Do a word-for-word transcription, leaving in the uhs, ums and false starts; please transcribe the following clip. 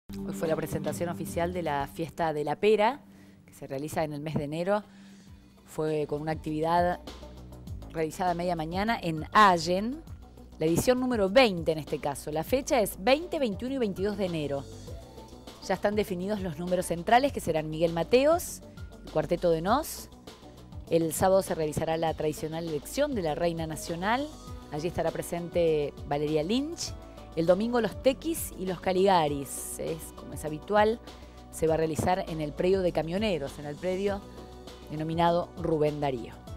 Hoy fue la presentación oficial de la Fiesta de la Pera, que se realiza en el mes de enero. Fue con una actividad realizada a media mañana en Allen, la edición número veinte en este caso. La fecha es veinte, veintiuno y veintidós de enero. Ya están definidos los números centrales, que serán Miguel Mateos, el Cuarteto de Nos. El sábado se realizará la tradicional elección de la Reina Nacional. Allí estará presente Valeria Lynch. El domingo los Tequis y los Caligaris. Es, como es habitual, se va a realizar en el predio de camioneros, en el predio denominado Rubén Darío.